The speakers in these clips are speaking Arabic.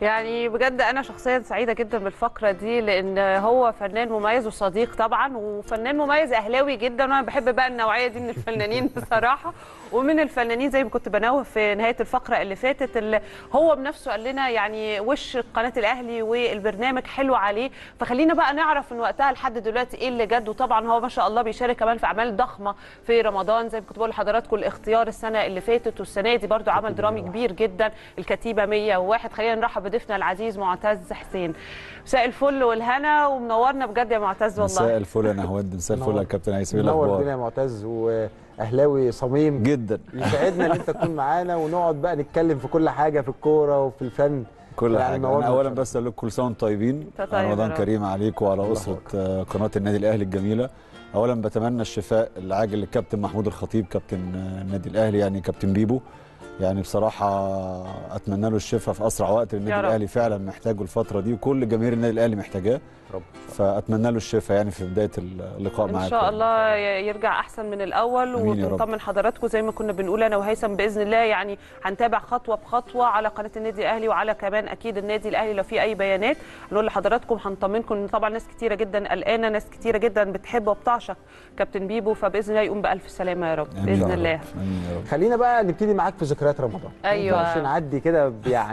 يعني بجد انا شخصيا سعيده جدا بالفقره دي، لان هو فنان مميز وصديق طبعا، وفنان مميز اهلاوي جدا، وانا بحب بقى النوعيه دي من الفنانين بصراحه. ومن الفنانين زي ما كنت بنوه في نهايه الفقره اللي فاتت، اللي هو بنفسه قال لنا يعني وش قناه الاهلي والبرنامج حلو عليه. فخلينا بقى نعرف من وقتها لحد دلوقتي ايه اللي جد. وطبعا هو ما شاء الله بيشارك كمان في اعمال ضخمه في رمضان، زي ما كنت بقول لحضراتكم الاختيار السنه اللي فاتت، والسنه دي برضو عمل درامي كبير جدا الكتيبه 101. خلينا نرحب بضيفنا العزيز معتز حسين. مساء يا والهنا، ومنورنا بجد يا معتز والله. مساء الفل يا نهوند، مساء الفل يا كابتن هيثم. منور الدنيا يا معتز، واهلاوي صميم جدا. يسعدنا ان انت تكون معانا ونقعد بقى نتكلم في كل حاجه في الكوره وفي الفن كل حاجه. أنا اولا بس اقول لكم كل سنه وانتم طيبين، رمضان كريم عليكم وعلى اسره قناه النادي الاهلي الجميله. اولا بتمنى الشفاء العاجل للكابتن محمود الخطيب كابتن النادي الاهلي، يعني كابتن بيبو. يعني بصراحه اتمنى له الشفاء في اسرع وقت، لان النادي الاهلي فعلا محتاجه الفطره دي، وكل جماهير النادي الاهلي محتاجاه. فاتمنى له الشفاء يعني في بدايه اللقاء معاكم. ان شاء الله يرجع احسن من الاول، ونطمن حضراتكم زي ما كنا بنقول انا وهيثم باذن الله. يعني هنتابع خطوه بخطوه على قناه النادي الاهلي، وعلى كمان اكيد النادي الاهلي لو في اي بيانات نقول لحضراتكم. هنطمنكم ان طبعا ناس كتيره جدا قلقانه، ناس كتيره جدا بتحب وبتعشق كابتن بيبو، فباذن الله يقوم بالف سلامه يا رب باذن الله. خلينا بقى نبتدي معاك في ذكريات رمضان. ايوه عشان نعدي كده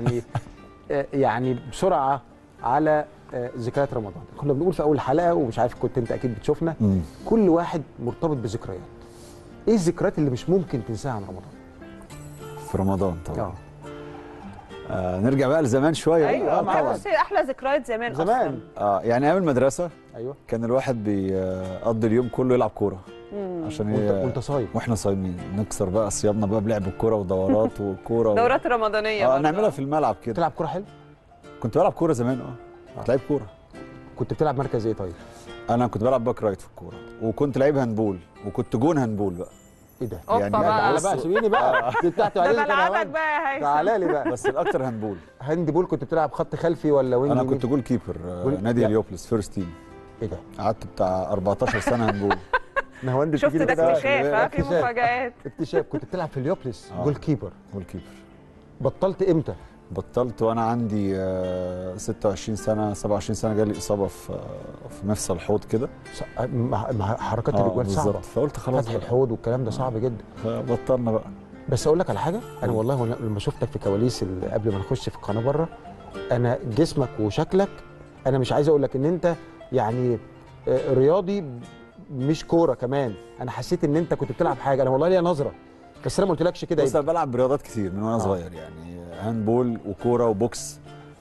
يعني بسرعه على ذكريات رمضان. كنا بنقول في اول حلقه، ومش عارف كنت انت اكيد بتشوفنا، كل واحد مرتبط بذكريات. ايه الذكريات اللي مش ممكن تنساها عن رمضان؟ في رمضان طبعا نرجع بقى لزمان شويه. ايوه طبعا. احلى ذكريات زمان اصلا. يعني ايام المدرسه ايوه كان الواحد بيقضي اليوم كله يلعب كوره، عشان وانت صايم واحنا صايمين نكسر بقى صيامنا بقى بلعب الكوره ودورات وكوره دورات رمضانيه نعملها في الملعب كده. تلعب كوره حلو؟ كنت بلعب كوره زمان. كنت لعيب كوره. كنت بتلعب مركز ايه طيب؟ انا كنت بلعب باك رايت في الكوره، وكنت لعيب هاندبول، وكنت جون هاندبول بقى. ايه ده؟ يعني تعالى بقى سيبيني بقى دي بتاعتي عليك. ده ملعبك بقى يا هيثم. تعالى لي بقى. بس الاكتر هاندبول. هاندبول كنت بتلعب خط خلفي ولا وينج؟ انا كنت جول كيبر نادي اليوبلس فيرست تيم. ايه ده؟ قعدت بتاع 14 سنه هاندبول. نهواند شفت ده اكتشاف في مفاجآت. اكتشاف. كنت بتلعب في اليوبلس جول كيبر. جول كيبر. بطلت امتى؟ بطلت وانا عندي 26 سنه 27 سنه، جالي اصابه في مفصل الحوض كده. حركات الرجال صعبه، فقلت خلاص فتح الحوض والكلام ده صعب جدا. بطلنا بقى. بس اقول لك على حاجه، انا والله لما شفتك في كواليس قبل ما نخش في القناه بره، انا جسمك وشكلك، انا مش عايز اقول لك ان انت يعني رياضي مش كوره كمان. انا حسيت ان انت كنت بتلعب حاجه، انا والله ليا نظره، بس انا ما قلتلكش كده. بص انا بلعب رياضات كتير من وانا صغير، يعني هاندبول وكوره وبوكس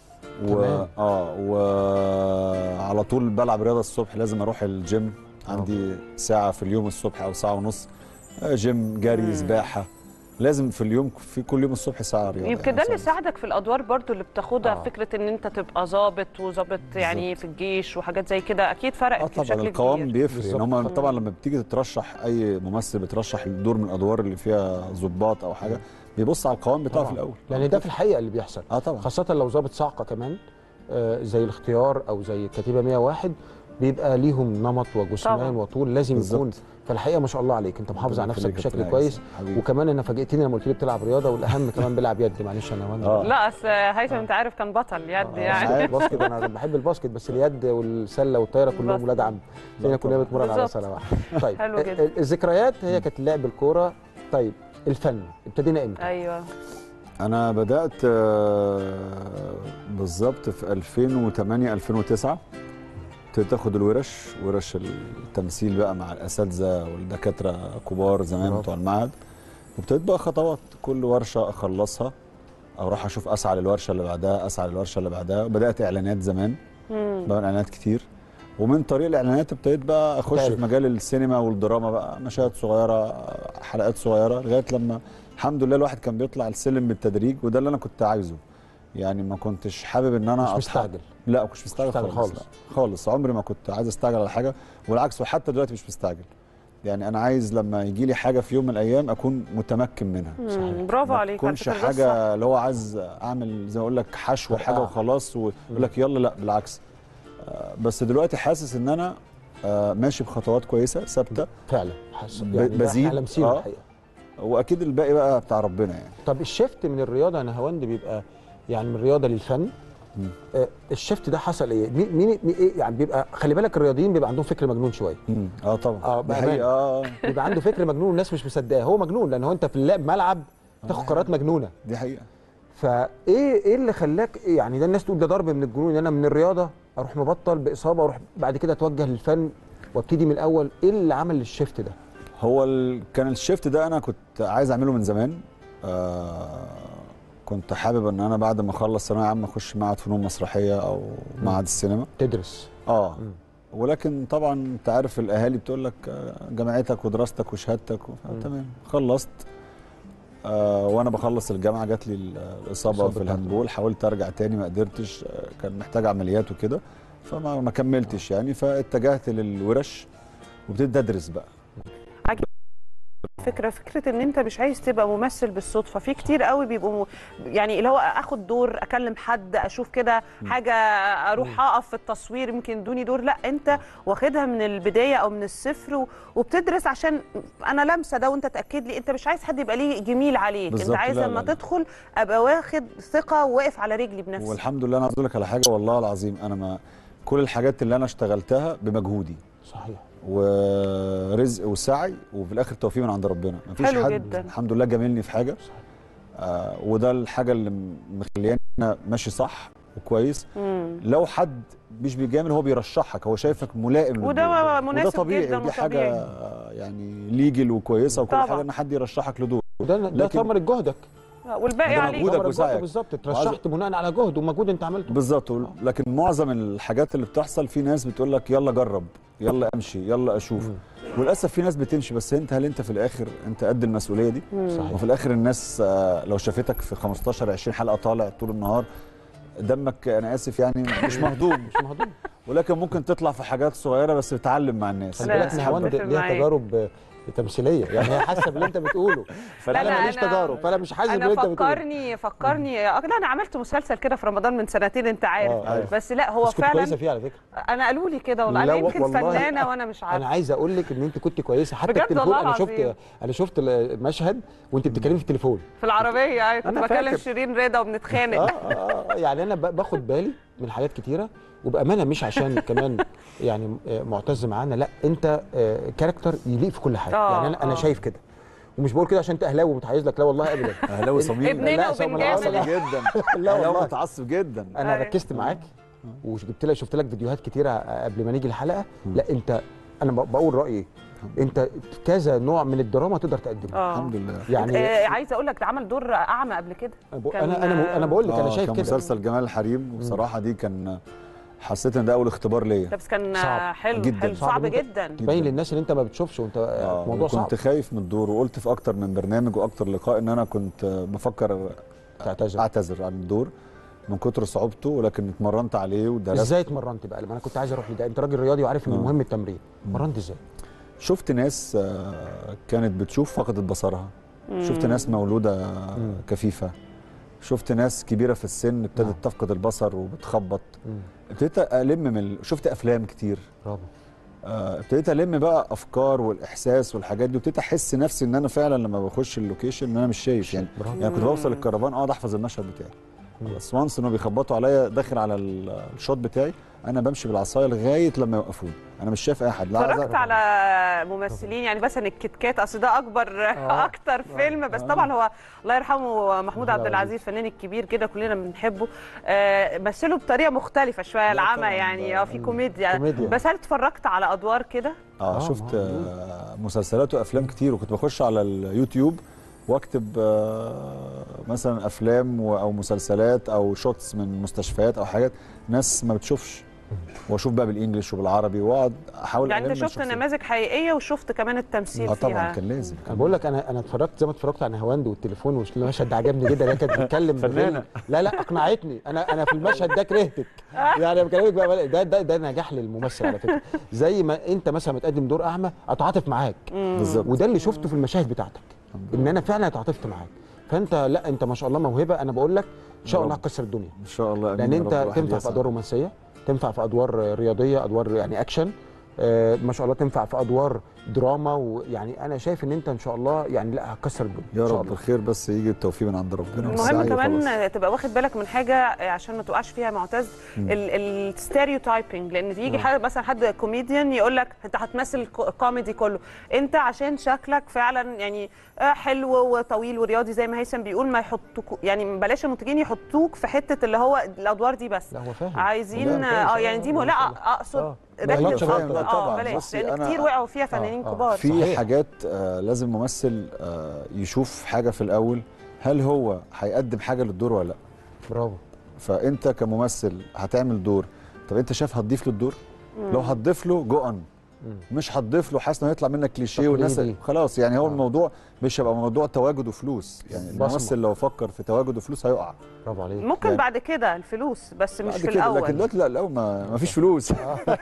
وعلى طول بلعب رياضه الصبح. لازم اروح الجيم، عندي ساعه في اليوم الصبح او ساعه ونص جيم، جري، سباحه. لازم في اليوم، في كل يوم الصبح ساعه رياضه. يمكن ده اللي ساعدك في الادوار برضو اللي بتاخدها. فكره ان انت تبقى ظابط وظابط يعني في الجيش وحاجات زي كده، اكيد فرقت بشكل كبير. القوام بيفرق. ان هم طبعا لما بتيجي تترشح، اي ممثل بترشح الدور من الادوار اللي فيها ضباط او حاجه، بيبص على القوام بتاعه في الاول، يعني ده في الحقيقه اللي بيحصل. طبعا، خاصه لو ظابط صاعقه كمان زي الاختيار او زي الكتيبه 101، بيبقى ليهم نمط وجسمان وطول لازم يكون. فالحقيقه ما شاء الله عليك، انت محافظ على نفسك بشكل كويس. وكمان انا فاجئتني لما قلت لي بتلعب رياضه، والاهم كمان بيلعب يد. معلش انا لا اصل هيثم انت عارف كان بطل يد يعني. باسكت، انا بحب الباسكت، بس اليد والسله والطايره كلهم ولاد عم، لان كلنا بنتمرن على سله واحده. طيب حلو جدا. الذكريات هي كانت لعب الكوره. طيب الفن ابتدينا امتى؟ ايوه انا بدات بالظبط في 2008 2009. ابتديت اخد ورش التمثيل بقى مع الاساتذه والدكاتره كبار زمان بتوع المعهد. وابتديت بقى خطوات، كل ورشه اخلصها اروح اشوف اسعى للورشه اللي بعدها، اسعى للورشه اللي بعدها. وبدات اعلانات زمان، بقى اعلانات كتير. ومن طريق الاعلانات ابتديت بقى اخش في مجال السينما والدراما بقى، مشاهد صغيره، حلقات صغيره، لغايه لما الحمد لله الواحد كان بيطلع السلم بالتدريج. وده اللي انا كنت عايزه. يعني ما كنتش حابب ان انا مش مستعجل. لا، ما كنتش مستعجل خالص. عمري ما كنت عايز استعجل على حاجه، والعكس. وحتى دلوقتي مش مستعجل. يعني انا عايز لما يجي لي حاجه في يوم من الايام اكون متمكن منها. برافو عليك. ما تكونش حاجه اللي هو عايز اعمل زي ما اقول لك حشو حاجه وخلاص ويقول لك يلا. لا بالعكس. بس دلوقتي حاسس ان انا ماشي بخطوات كويسه ثابته فعلا. يعني بزيد الحقيقه. واكيد الباقي بقى بتاع ربنا يعني. طب الشيفت من الرياضه يا نهاوند بيبقى يعني من الرياضه للفن، الشفت ده حصل ايه؟ مين ايه يعني؟ بيبقى خلي بالك الرياضيين بيبقى عندهم فكر مجنون شويه. طبعا دي حقيقه. بيبقى عنده فكر مجنون والناس مش مصدقاه، هو مجنون لان هو انت في الملعب تاخد قرارات مجنونه. دي حقيقه. ايه اللي خلاك يعني ده الناس تقول ده ضرب من الجنون، ان انا من الرياضه اروح مبطل باصابه واروح بعد كده اتوجه للفن وابتدي من الاول؟ ايه اللي عمل الشيفت ده؟ هو كان الشيفت ده انا كنت عايز اعمله من زمان. كنت حابب ان انا بعد ما اخلص ثانويه عامه اخش معهد فنون مسرحيه او معهد السينما تدرس. ولكن طبعا انت عارف الاهالي بتقول لك جامعتك ودراستك وشهادتك تمام. خلصت وانا بخلص الجامعه جات لي الاصابه في الهاندبول، حاولت ارجع تاني ما قدرتش، كان محتاج عمليات وكده فما كملتش يعني، فاتجهت للورش وابتديت ادرس بقى. فكره ان انت مش عايز تبقى ممثل بالصدفه، في كتير قوي بيبقوا يعني اللي هو اخد دور، اكلم حد، اشوف كده حاجه، اروح اقف في التصوير يمكن يدوني دور، لا انت واخدها من البدايه او من الصفر وبتدرس عشان انا لامسه ده وانت تاكد لي، انت مش عايز حد يبقى ليه جميل عليك، انت عايز لما تدخل ابقى واخد ثقه وواقف على رجلي بنفسي. والحمد لله انا عايز اقول لك على حاجه والله العظيم، انا ما كل الحاجات اللي انا اشتغلتها بمجهودي. صحيح. ورزق وسعي وفي الاخر توفيق من عند ربنا، مفيش حد جداً. الحمد لله جاملني في حاجه. وده الحاجه اللي مخلياني انا ماشي صح وكويس. لو حد مش بيجامل هو بيرشحك، هو شايفك ملائم وده مناسب وده طبيعي جدا، ودي حاجه يعني ليجل وكويسه وكل حاجه ان حد يرشحك لدور، وده ثمره جهدك والباقي عليك مجهودك وسعيك. بالظبط، اترشحت بناء على جهد ومجهود انت عملته بالظبط. لكن معظم الحاجات اللي بتحصل في ناس بتقول لك يلا جرب، يلا امشي، يلا اشوف. وللاسف في ناس بتمشي، بس هل انت في الاخر انت قد المسؤوليه دي؟ صحيح. وفي الاخر الناس لو شافتك في 15 20 حلقه طالع طول النهار دمك انا اسف يعني مش مهضوم ولكن ممكن تطلع في حاجات صغيره بس بتعلم مع الناس. خلي بالك نهاوند ليها تجارب تمثيليه، يعني هي حاسه باللي انت بتقوله فانا ماليش تجارب، فانا مش حاسس باللي انت بتقوله. فكرني لا انا عملت مسلسل كده في رمضان من سنتين انت عارف. بس لا هو بس كنت فعلا كويسه فيه على فكره. انا قالوا لي كده والله، انا يمكن فنانه وانا مش عارفه. انا عايز اقول لك ان انت كنت كويسه حتى التليفون. انا شفت المشهد وانت بتتكلمي في التليفون في العربيه. كنت بكلم شيرين رضا وبنتخانق. يعني انا باخد بالي من حاجات كتيره وبامانه، مش عشان كمان يعني معتز معانا، لا انت كاركتر يليق في كل حاجه. يعني انا شايف كده، ومش بقول كده عشان انت اهلاوي ومتحيز لك، لا والله ابدا. اهلاوي صميم ابننا وبنجامل جدا. لا والله متعصب جدا. انا ركزت معاك شفت لك فيديوهات كتيره قبل ما نيجي الحلقه. لا انت انا بقول رايي، انت كذا نوع من الدراما تقدر تقدمه. الحمد لله. يعني عايزه اقول لك ده عمل دور اعمى قبل كده. انا بقول لك انا شايف كده. مسلسل جمال الحريم وبصراحه دي كان حسيت ان ده اول اختبار ليا. بس كان حلو جدا. صعب جدا. باين للناس ان انت ما بتشوفش وانت موضوع صعب. كنت خايف من الدور وقلت في اكتر من برنامج واكتر لقاء ان انا كنت بفكر اعتذر عن الدور من كتر صعوبته، ولكن اتمرنت عليه ودرست. ازاي اتمرنت بقى؟ لما انا كنت عايز اروح لده، انت راجل رياضي وعارف ان مهم التمرين، اتمرنت ازاي؟ شفت ناس كانت بتشوف فقدت بصرها، شفت ناس مولوده كفيفه، شفت ناس كبيره في السن ابتدت تفقد البصر وبتخبط. ابتديت الم شفت افلام كتير. برافو. ابتديت الم بقى افكار والاحساس والحاجات دي، وابتديت احس نفسي ان انا فعلا لما بخش اللوكيشن ان انا مش شايف يعني. يعني كنت بوصل الكرفان اقعد احفظ المشهد بتاعي، بس وانس انه بيخبطوا عليا داخل على الشوت بتاعي انا بمشي بالعصايه لغايه لما يوقفوني، انا مش شايف اي حد. اتفرجت على ممثلين يعني مثلا الكتكات، اصل ده اكتر فيلم، بس طبعا هو الله يرحمه محمود عبد العزيز الفنان الكبير كده كلنا بنحبه، مثله بطريقه مختلفه شويه العمى يعني في كوميديا. بس هل اتفرجت على ادوار كده؟ شفت مسلسلات وافلام كتير، وكنت بخش على اليوتيوب واكتب مثلا افلام او مسلسلات او شوتس من مستشفيات او حاجات ناس ما بتشوفش، واشوف بقى بالانجلش وبالعربي واقعد احاول يعني انت شفت نماذج حقيقيه وشفت كمان التمثيل فيها. طبعا كان لازم. انا بقول لك انا اتفرجت زي ما اتفرجت على نهاوند والتليفون والمشهد ده عجبني جدا. هي كانت بتتكلم فنانه. لا اقنعتني. انا في المشهد ده كرهتك يعني بكلمك بقى. ده نجاح للممثل على فكره. زي ما انت مثلا بتقدم دور اعمى اتعاطف معاك بالظبط، وده اللي شفته في المشاهد بتاعتك ان انا فعلا اتعاطفت معاك. فانت لا انت ما شاء الله موهبه. انا بقول لك ان شاء الله هتكسر الدنيا ان شاء الله. لان انت تنفع في ادوار رومانسيه، تنفع في ادوار رياضيه، ادوار يعني اكشن، ما شاء الله تنفع في ادوار دراما، ويعني انا شايف ان انت ان شاء الله يعني لا هتكسر الدنيا يا ان شاء رب الله. الخير، بس يجي التوفيق من عند ربنا. المهم كمان تبقى واخد بالك من حاجه عشان ما تقعش فيها معتز، الستيريوتايبنج، لان يجي حد مثلا حد كوميديان يقول لك انت هتمثل كوميدي كله، انت عشان شكلك فعلا يعني حلو وطويل ورياضي زي ما هيثم بيقول، ما يحطوك يعني بلاش المنتجين يحطوك في حته اللي هو الادوار دي بس. لا هو فاهم عايزين يعني دي لا اقصد ركز طبعا بلاش، لان كتير وقعوا فيها فنانين كبار. في حاجات لازم ممثل يشوف حاجه في الاول، هل هو هيقدم حاجه للدور ولا لا. برافو. فانت كممثل هتعمل دور، طب انت شايف هتضيف له الدور؟ لو هتضيف له جو اون، مش هتضيف له حاسس انه يطلع منك كليشيه والناس خلاص. يعني هو الموضوع مش هيبقى موضوع تواجد وفلوس، يعني الممثل لو فكر في تواجد وفلوس هيقع. برافو عليك. ممكن يعني بعد كده الفلوس، بس مش في الاول. لكن دلوقتي لا، الاول ما فيش فلوس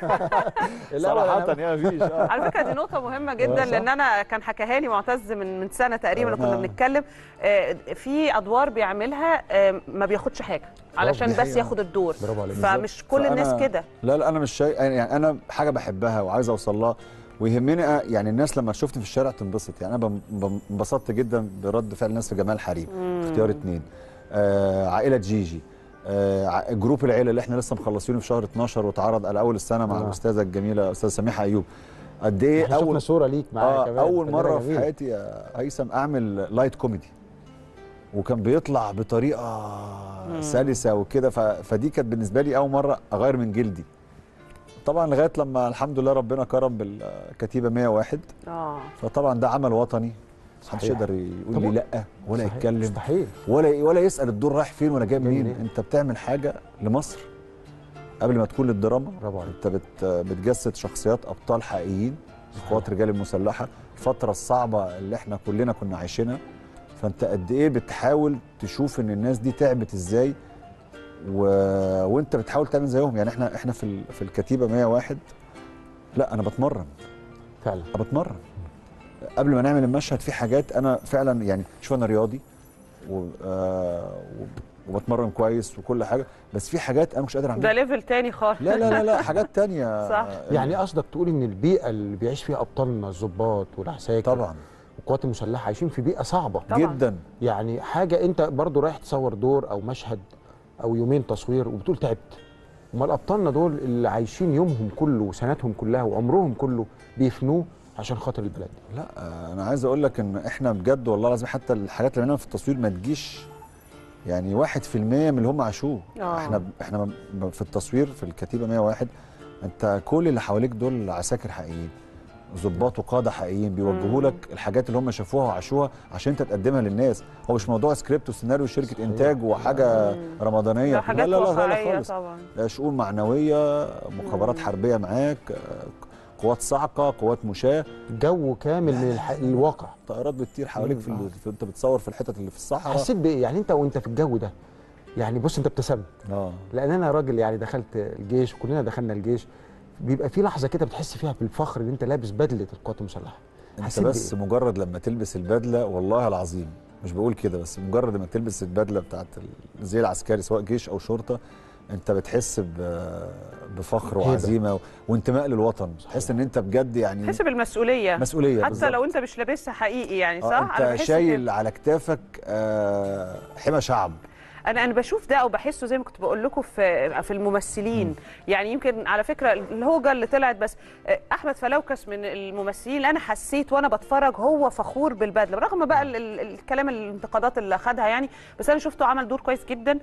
صراحه يعني ما فيش. على فكره دي نقطه مهمه جدا، لان انا كان حكاها لي معتز من سنه تقريبا كنا بنتكلم في ادوار بيعملها ما بياخدش حاجه علشان بس ياخد الدور، فمش كل الناس كده. لا انا مش شايف، يعني انا حاجه بحبها وعايز اوصل لها ويهمني، يعني الناس لما شفتني في الشارع تنبسط. يعني انا انبسطت جدا برد فعل الناس في جمال حريم، اختيار 2، عائله جيجي، جروب العيله اللي احنا لسه مخلصينه في شهر 12 واتعرض على اول السنه مع الاستاذه الجميله استاذه سميحه ايوب. قد ايه اول صوره ليك معايا كمان، اول مره في حياتي يا هيثم اعمل لايت كوميدي، وكان بيطلع بطريقه سلسه وكده، فدي كانت بالنسبه لي اول مره اغير من جلدي. طبعا لغايه لما الحمد لله ربنا كرم بالكتيبه 101. فطبعا ده عمل وطني، محدش يقدر يقول لي لا ولا يتكلم مستحيل، ولا يسال الدور رايح فين ولا جاي منين. انت بتعمل حاجه لمصر قبل ما تكون للدراما. انت بتجسد شخصيات ابطال حقيقيين في قوات الرجال المسلحه، الفتره الصعبه اللي احنا كلنا كنا عايشينها. فانت قد ايه بتحاول تشوف ان الناس دي تعبت ازاي وانت بتحاول تعمل زيهم. يعني احنا في الكتيبه 101 لا انا بتمرن فعلا، بتمرن قبل ما نعمل المشهد. في حاجات انا فعلا يعني شوف انا رياضي وبتمرن كويس وكل حاجه، بس في حاجات انا مش قادر اعملها. ده ليفل تاني خالص. لا حاجات تانية. صح. يعني قصدك تقول ان البيئه اللي بيعيش فيها ابطالنا الضباط والعساكر طبعا والقوات المسلحه عايشين في بيئه صعبه طبعا. جدا. يعني حاجه انت برضو رايح تصور دور او مشهد او يومين تصوير وبتقول تعبت، امال ابطالنا دول اللي عايشين يومهم كله وسنتهم كلها وعمرهم كله بيفنوه عشان خاطر البلد. لا انا عايز اقول لك ان احنا بجد والله لازم حتى الحاجات اللي بنعملها في التصوير ما تجيش يعني 1% من اللي هم عاشوه. احنا في التصوير في الكتيبه 101 انت كل اللي حواليك دول عساكر حقيقيين، ضباط وقاده حقيقيين بيوجهوا لك الحاجات اللي هم شافوها وعاشوها عشان انت تقدمها للناس. هو مش موضوع سكريبت وسيناريو شركه انتاج وحاجه رمضانيه، حاجات واقعيه خالص. طبعا شؤون معنويه، مخابرات حربيه معاك، قوات صاعقه، قوات مشاة، جو كامل من الواقع. طائرات بتطير حواليك انت بتصور في الحتت اللي في الصحراء. حسيت بايه يعني انت في الجو ده؟ يعني بص انت ابتسمت لان انا راجل يعني دخلت الجيش وكلنا دخلنا الجيش، بيبقى في لحظه كده بتحس فيها بالفخر ان انت لابس بدله القوات المسلحه. انت بس مجرد لما تلبس البدله والله العظيم مش بقول كده، بس مجرد لما تلبس البدله بتاعت الزي العسكري سواء جيش او شرطه انت بتحس بفخر وعزيمه وانتماء للوطن. تحس ان انت بجد يعني تحس بالمسؤوليه، مسؤوليه حتى بالزبط. لو انت مش لابسها حقيقي يعني صح. انت شايل على كتافك حمى شعب. انا بشوف ده او بحسه زي ما كنت بقول لكم في الممثلين. يعني يمكن على فكره الهوجه اللي طلعت، بس احمد فلوكس من الممثلين اللي انا حسيت وانا بتفرج هو فخور بالبدله برغم بقى الكلام الانتقادات اللي خدها يعني، بس انا شفته عمل دور كويس جدا.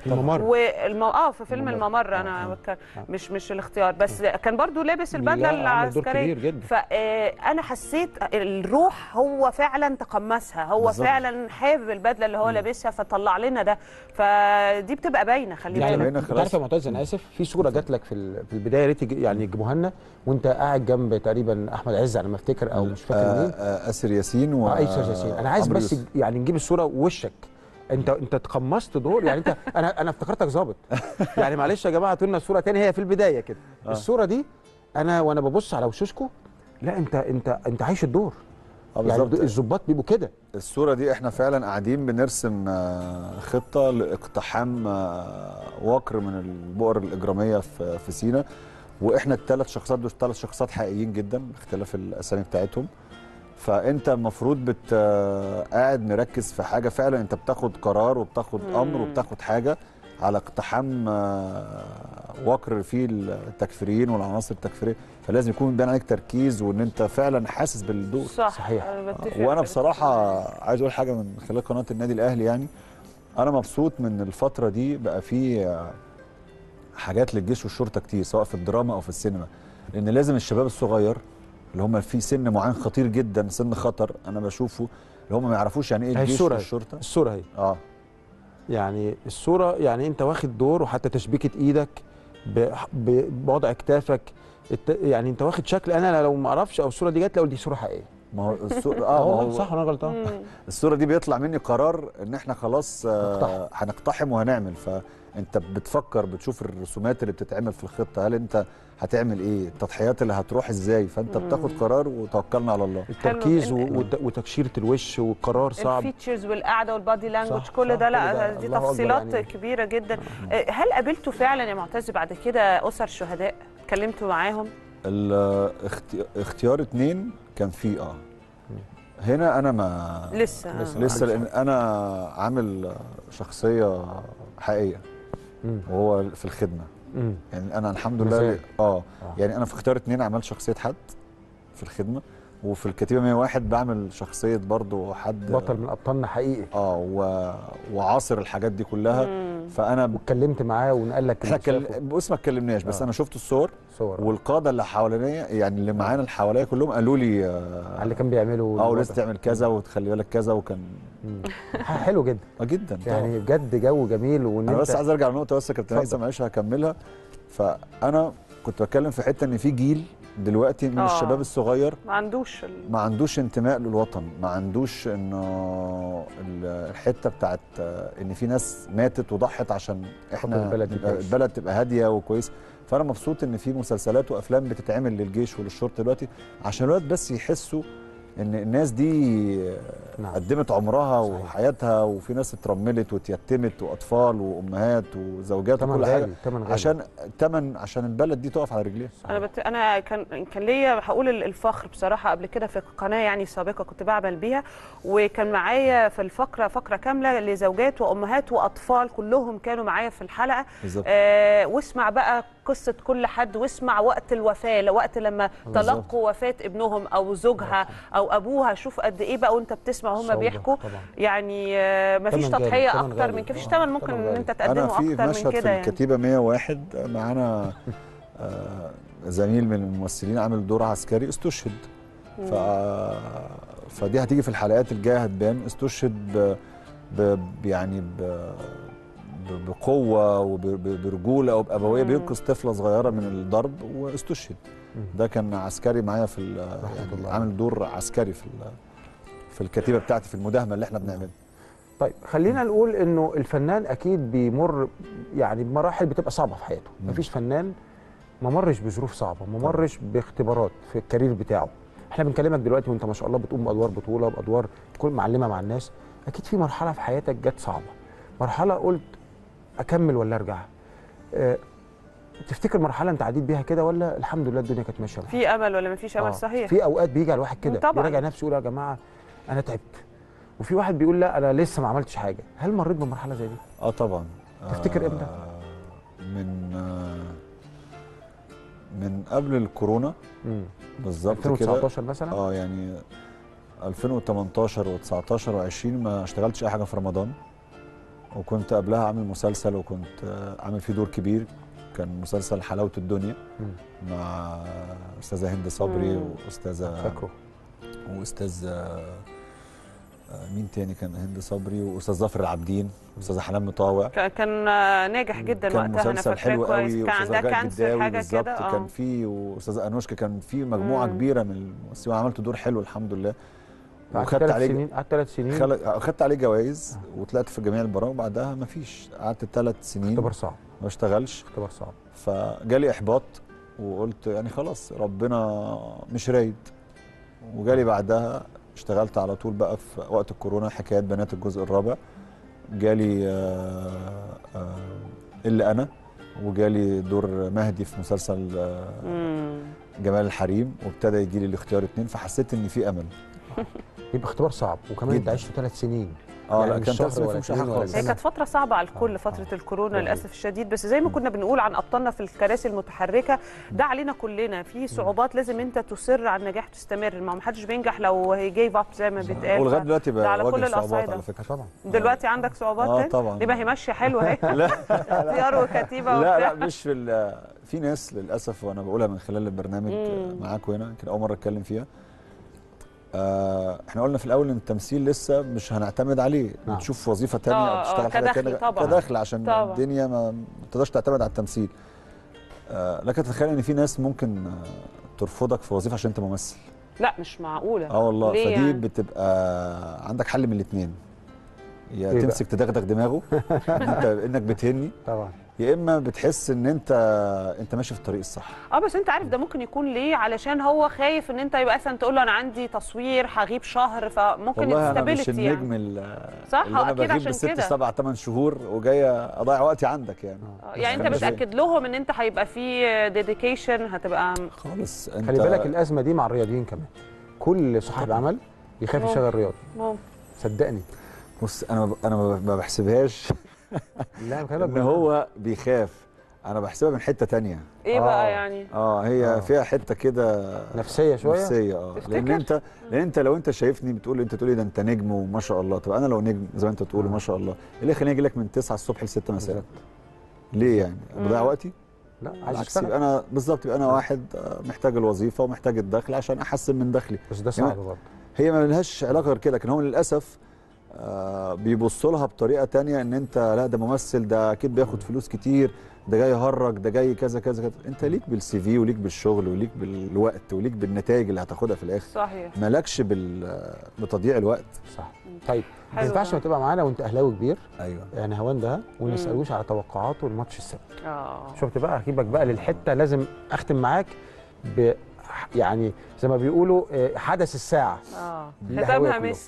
في فيلم الممر انا مش الاختيار، بس كان برضو لابس البدله العسكريه. فانا حسيت الروح هو فعلا تقمصها، هو بالزبط. فعلا حابب البدله اللي هو لابسها فطلع لنا ده. دي بتبقى باينه. خلي بالك يعني انت عارف يا معتز انا اسف، في صوره جات لك في البدايه يا ريت يعني يجيبوها لنا وانت قاعد جنب تقريبا احمد عز على ما افتكر او مش فاكر مين. اسر ياسين اسر ياسين. انا عايز بس يعني نجيب الصوره ووشك انت تقمصت دور يعني انت انا افتكرتك ظابط يعني معلش يا جماعه هاتوا لنا الصوره تاني هي في البدايه كده. الصوره دي وانا ببص على وشوشكم لا انت عايش الدور. يعني الضباط بيبقوا كده. الصوره دي احنا فعلا قاعدين بنرسم خطه لاقتحام وكر من البؤر الاجراميه في سيناء، واحنا الثلاث شخصيات دول 3 شخصيات حقيقيين جدا باختلاف الاسامي بتاعتهم. فانت المفروض قاعد مركز في حاجه فعلا، انت بتاخد قرار وبتاخد امر وبتاخد حاجه على اقتحام وقر فيه التكفيريين والعناصر التكفيريه، فلازم يكون بين عليك تركيز وان انت فعلا حاسس بالدور. صحيح. وانا بصراحه عايز اقول حاجه من خلال قناه النادي الاهلي، يعني انا مبسوط من الفتره دي، بقى في حاجات للجيش والشرطه كتير سواء في الدراما او في السينما، لان لازم الشباب الصغير اللي هم في سن معين خطير جدا، سن خطر انا بشوفه، اللي هم ما يعرفوش يعني ايه الجيش والشرطه. الصوره هي يعني الصوره، يعني انت واخد دور، وحتى تشبيكه ايدك بوضع كتافك، يعني انت واخد شكل، انا لو ما اعرفش او الصوره دي جت لو دي صوره حقيقيه. ما هو الصوره صح انا غلطان؟ الصوره دي بيطلع مني قرار ان احنا خلاص هنقتحم وهنعمل، فانت بتفكر بتشوف الرسومات اللي بتتعمل في الخطه، هل انت هتعمل ايه، التضحيات اللي هتروح ازاي، فانت بتاخد قرار وتوكلنا على الله. التركيز وتكشيره الوش والقرار صعب، الفيتشرز والقعده والبادي لانجوج كل ده، لا دي تفصيلات يعني كبيره جدا. هل قابلتوا فعلا يا معتز بعد كده اسر شهداء اتكلمتوا معاهم؟ اختيار 2 كان فيه هنا انا ما لسه لان انا عامل شخصيه حقيقيه وهو في الخدمه. يعني انا الحمد لله يعني انا في اختيار 2 عملت شخصيه حد في الخدمه، وفي الكتيبه 101 بعمل شخصيه برضو حد بطل من ابطالنا حقيقي وعاصر الحاجات دي كلها. فانا اتكلمت معاه ونقل لك بص ما اتكلمناش، بس انا شفت الصور والقاده اللي حواليا، يعني اللي معانا اللي حواليا كلهم قالوا لي على اللي كان بيعمله لازم تعمل كذا وتخلي بالك كذا، وكان حلو جدا جدا يعني بجد جو جميل. وان انا بس عايز ارجع لنقطه بس يا كابتن هيثم، معلش هكملها. فانا كنت بتكلم في حته ان في جيل دلوقتي من الشباب الصغير ما عندوش انتماء للوطن، ما عندوش انه الحته بتاعت ان في ناس ماتت وضحت عشان احنا البلد تبقى هاديه وكويس. فانا مبسوط ان في مسلسلات وافلام بتتعمل للجيش وللشرطه دلوقتي عشان الولاد بس يحسوا ان الناس دي قدمت عمرها وحياتها، وفي ناس اترملت واتيتمت واطفال وامهات وزوجات وكل حاجه عشان البلد دي تقف على رجليها. انا كان ليا هقول الفخر بصراحه قبل كده في قناه يعني سابقه كنت بعمل بيها، وكان معايا في الفقره فقره كامله لزوجات وامهات واطفال كلهم كانوا معايا في الحلقه. واسمع بقى قصه كل حد، واسمع وقت الوفاه، وقت لما تلقوا وفاه ابنهم او زوجها او ابوها، شوف قد ايه بقى وانت بتسمع هم بيحكوا. يعني مفيش تضحيه اكتر من كده، مفيش ثمن ممكن ان انت تقدمه اكتر من كده. انا في مشهد في الكتيبه 101 معانا زميل من الممثلين عامل دور عسكري استشهد، فدي هتيجي في الحلقات الجايه هتبان. استشهد يعني بقوه وبرجوله وبابويه، بينقذ طفله صغيره من الضرب واستشهد. ده كان عسكري معايا في يعني عامل دور عسكري في الكتيبه بتاعتي في المداهمه اللي احنا بنعملها. طيب خلينا نقول انه الفنان اكيد بيمر يعني بمراحل بتبقى صعبه في حياته. مفيش فنان ما مرش بظروف صعبه، ما مرش باختبارات في الكارير بتاعه. احنا بنكلمك دلوقتي وانت ما شاء الله بتقوم بادوار بطوله، بادوار تكون معلمه مع الناس. اكيد في مرحله في حياتك جت صعبه، مرحله قلت اكمل ولا ارجع. تفتكر مرحله انت عديت بيها كده، ولا الحمد لله الدنيا كانت ماشيه معاك؟ في امل ولا ما فيش امل؟ صحيح في اوقات بيجي على الواحد كده يراجع نفسه يقول يا جماعه انا تعبت، وفي واحد بيقول لا انا لسه ما عملتش حاجه. هل مريت بمرحله زي دي؟ طبعا. تفتكر امتى؟ من قبل الكورونا بالظبط كده، 2019 مثلا. يعني 2018 و19 و20 ما اشتغلتش اي حاجه في رمضان، وكنت قبلها عامل مسلسل وكنت عامل فيه دور كبير، كان مسلسل حلاوه الدنيا مع استاذه هند صبري واستاذه مين تاني، كان هند صبري واستاذ ظافر العابدين واستاذه حنان مطاوع. كان ناجح جدا كان وقتها، انا فاكره كويس. كان عندها كانسر حاجه كده. كان في واستاذه انوشكا، كان في مجموعه كبيره من الممثلين، وعملت دور حلو الحمد لله. وخدت عليه قعدت 3 سنين، خدت عليه جوائز وطلعت في جميع البرامج. بعدها ما فيش، قعدت 3 سنين اختبار صعب ما اشتغلش، اختبار صعب. فجالي احباط وقلت يعني خلاص ربنا مش رايد. وجالي بعدها اشتغلت على طول بقى في وقت الكورونا حكايات بنات الجزء الرابع. جالي اللي انا وجالي دور مهدي في مسلسل جمال الحريم، وابتدى يجي لي الاختيار 2، فحسيت ان في امل. يبقى اختبار صعب، وكمان انت عشت 3 سنين. يعني لا كان شهر تقسيم ولا مش حاجه خالص. هي كانت فترة صعبة على الكل، فترة الكورونا للأسف الشديد، بس زي ما كنا بنقول عن أبطالنا في الكراسي المتحركة، ده علينا كلنا. في صعوبات لازم أنت تصر على النجاح، تستمر، ما حدش بينجح لو جيف اب زي ما بيتقال. ولغايه دلوقتي ده على كل بواجه صعوبات الأصعدة. على فكره. طبعا. دلوقتي عندك صعوبات تاني؟ طبعا. يبقى هي ماشية حلوة اهي. لا اختيار وكتيبة لا وبتاع. لا مش في ناس للاسف، وانا بقولها من خلال البرنامج معاكم هنا، يمكن اول مره اتكلم فيها. احنا قلنا في الاول ان التمثيل لسه مش هنعتمد عليه، بتشوف وظيفه ثانيه او تشتغل حاجه ثانيه كدخل، عشان الدنيا ما تقدرش تعتمد على التمثيل. لكن تتخيل ان في ناس ممكن ترفضك في وظيفه عشان انت ممثل. لا مش معقوله. والله فدي يعني؟ بتبقى عندك حل من الاثنين، يا تمسك تدغدغ دماغه انك بتهني طبعا، يا اما بتحس ان انت ماشي في الطريق الصح. بس انت عارف ده ممكن يكون ليه، علشان هو خايف ان انت يبقى مثلا تقول له انا عندي تصوير هغيب شهر، فممكن والله انا مش الستابيليتي النجم صح، اللي انا اكيد بغيب عشان كده ب6 7 8 شهور وجاي اضيع وقتي عندك يعني. يعني انت بتاكد لهم ان انت هيبقى في ديديكيشن، هتبقى خالص. خلي بالك الازمه دي مع الرياضيين كمان، كل صاحب عمل بيخاف يشغل رياضي. صدقني. بص انا ما بحسبهاش لا ان هو بيخاف، انا بحسبها من حته تانية. ايه بقى يعني؟ هي فيها حته كده نفسيه شويه. نفسيه لان انت لو انت شايفني بتقول ده انت نجم وما شاء الله، طب انا لو نجم زي ما انت بتقول ما شاء الله، ايه اللي يخليني اجي لك من 9 الصبح ل 6 مساء؟ ليه يعني؟ بضيع وقتي؟ لا بالعكس، يبقى انا بالظبط، يبقى انا واحد محتاج الوظيفه ومحتاج الدخل عشان احسن من دخلي. بس ده صعب برضه. هي ما لهاش علاقه غير كده، لكن هم للاسف بيبصوا لها بطريقه تانية، ان انت لا ده ممثل، ده اكيد بياخد فلوس كتير، ده جاي يهرج، ده جاي كذا كذا كذا. انت ليك بالسي في وليك بالشغل وليك بالوقت وليك بالنتائج اللي هتاخدها في الاخر. صحيح. مالكش بتضييع الوقت. صح. طيب ما ينفعش ما تبقى معانا وانت اهلاوي كبير. ايوه. يعني هوان ده وما نسالوش على توقعاته الماتش السبت. شفت بقى، هجيبك بقى للحته، لازم اختم معاك يعني زي ما بيقولوا حدث الساعه. ختامها مسك.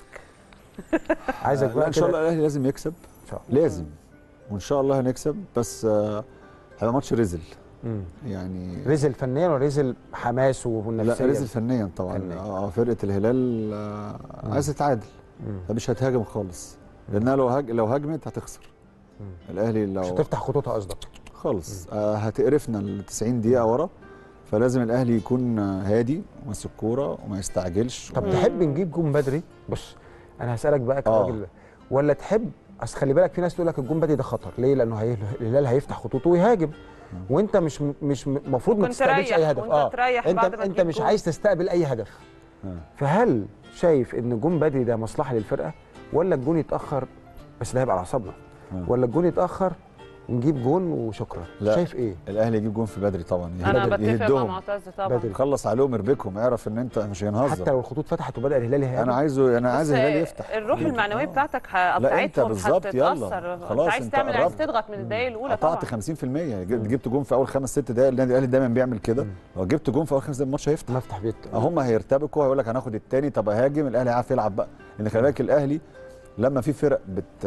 عايزك بقى ان شاء الله الاهلي لازم يكسب، لازم، وان شاء الله هنكسب، بس هيبقى ماتش رزل. يعني رزل فنيا ولا رزل حماس ونفسيا؟ لا رزل فنيا طبعا. فرقه الهلال عايزه تتعادل، فمش هتهاجم خالص، لانها لو هاجمت هتخسر. الاهلي لو مش هتفتح خطوطها قصدك خالص، هتقرفنا ال 90 دقيقه ورا، فلازم الاهلي يكون هادي وماسك كوره وما يستعجلش. طب تحب نجيب جون بدري؟ بص انا هسالك بقى كراجل، ولا تحب، اصل خلي بالك في ناس تقول لك الجون بدري ده خطر، ليه؟ لانه الهلال هيفتح خطوطه ويهاجم، وانت مش المفروض ما تستقبلش اي هدف. انت مش عايز تستقبل اي هدف. فهل شايف ان جون بدري ده مصلحه للفرقه، ولا الجون يتاخر بس ده هيبقى على اعصابنا، ولا الجون يتاخر ونجيب جون وشكرا؟ شايف ايه؟ الاهلي يجيب جون في بدري طبعا، انا بتفق مع معتز طبعا، خلص عليهم اربكهم، اعرف ان انت مش هنهزر. حتى لو الخطوط فتحت وبدا الهلال يهاجم، انا عايز الهلال يفتح. الروح المعنويه بتاعتك بتاعتهم هتتاثر. خلاص، عايز تعمل، عايز تضغط من الدقايق الاولى طبعا. قطعت 50%، جبت جون في اول 5 6 دقائق، النادي الاهلي دايما بيعمل كده، لو جبت جون في اول 5 دقائق الماتش هيفتح. مفتح بيت هم هيرتبكوا، هيقول لك هناخد الثاني، طب هاجم، الاهلي عارف يلعب بقى، لان خلي بالك الاهلي لما في فرق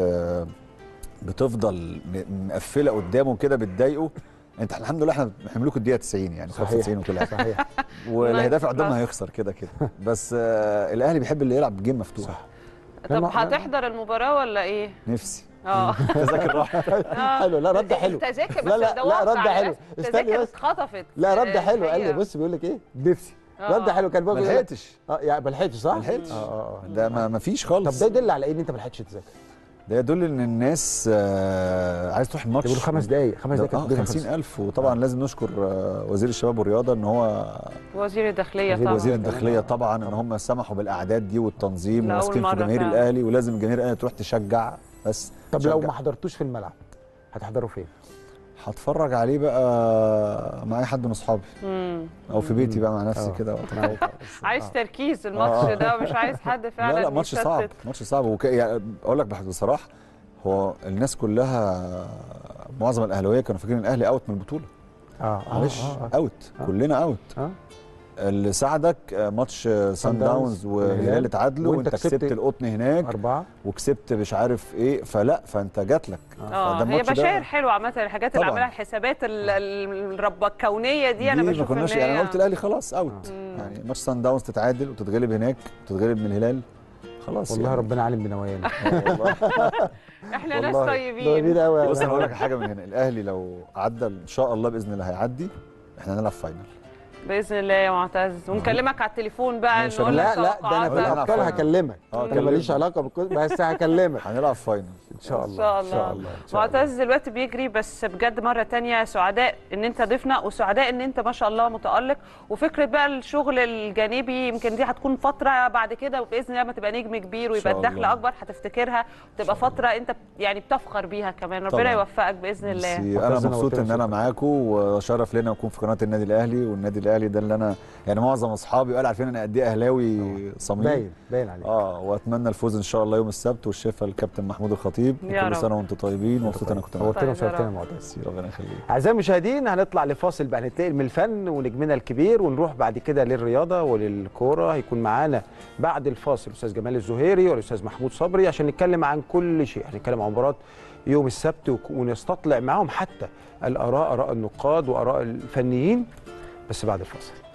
بتفضل مقفله قدامه كده بتضايقه، انت الحمد لله احنا بنملكوا الدقيقه 90 يعني 95 وكل حاجه صحيح، واللي هيدافع قدامنا هيخسر كده بس الاهلي بيحب اللي يلعب جيم مفتوح. صح. طب هتحضر المباراه ولا ايه؟ نفسي تذاكر راحت. حلو. لا رد حلو. تذاكر، بس لا رد حلو. استني بس، اتخطفت. لا رد حلو. قال لي بص بيقول لك ايه؟ نفسي. رد حلو. كان ما لحقتش. يعني ما لحقتش صح؟ ما لحقتش. ده ما فيش خالص. طب ده يدل على ايه ان انت ما لحقتش تذاكر؟ ده يدل ان الناس عايز تروح الماتش. بيقولوا 5 دقايق 50,000. وطبعا لازم نشكر وزير الشباب والرياضه، ان هو وزير الداخليه طبعا، وزير الداخليه طبعا ان هم سمحوا بالاعداد دي والتنظيم، وماسكين في جماهير الاهلي، ولازم الجماهير الاهلي تروح تشجع. بس طب لو ما حضرتوش في الملعب هتحضروا فين؟ هتفرج عليه بقى مع اي حد من اصحابي او في بيتي بقى مع نفسي كده. عايز تركيز الماتش ده، مش عايز حد فعلا. لا ماتش صعب، ماتش صعب. يعني اقول لك بصراحه، هو الناس كلها معظم الاهلاويه كانوا فاكرين الاهلي اوت من البطوله. معلش اوت، كلنا اوت. اللي ساعدك ماتش سان داونز والهلال اتعادلوا وانت كسبت القطن هناك 4 وكسبت مش عارف ايه، فانت جات لك. هي بشاير حلوه عامه، الحاجات اللي عملها الحسابات الربه الكونيه دي انا بشوف ان يعني انا قلت الاهلي خلاص اوت. يعني ماتش سان داونز تتعادل وتتغلب هناك وتتغلب من الهلال خلاص والله يعني. ربنا عالم بنوايانا. احنا ناس طيبين. بص انا هقول لك حاجه من هنا، الاهلي لو عدى ان شاء الله باذن الله هيعدي، احنا هنلعب فاينل باذن الله يا معتز، ونكلمك على التليفون بقى نقول لك لا ده انا في الابطال هكلمك، انا ماليش علاقه بس هكلمك. هنلعب فاينل ان شاء الله ان شاء الله. معتز الوقت بيجري، بس بجد مره ثانيه سعداء ان انت ضيفنا، وسعداء ان انت ما شاء الله متالق، وفكره بقى الشغل الجانبي يمكن دي هتكون فتره بعد كده باذن الله ما تبقى نجم كبير ويبقى الدخل اكبر هتفتكرها وتبقى فتره انت يعني بتفخر بيها كمان. ربنا يوفقك باذن الله. انا مبسوط ان انا معاكم، وشرف لنا اكون في قناه النادي الاهلي، والنادي الاهلي ده اللي انا يعني معظم اصحابي قالوا عارفين انا قد ايه اهلاوي صميم. باين عليك. واتمنى الفوز ان شاء الله يوم السبت، والشفاء للكابتن محمود الخطيب. كل سنه وانتم طيبين، مبسوط انا كنت معاكم. نورتنا وشرفتنا يا معتز، ربنا يخليك. اعزائي المشاهدين هنطلع لفاصل بقى، ننتقل من الفن ونجمنا الكبير ونروح بعد كده للرياضه وللكوره. هيكون معانا بعد الفاصل الاستاذ جمال الزهيري والاستاذ محمود صبري عشان نتكلم عن كل شيء. هنتكلم عن مباراه يوم السبت ونستطلع معاهم حتى اراء النقاد واراء الفنيين، بس بعد الفاصل.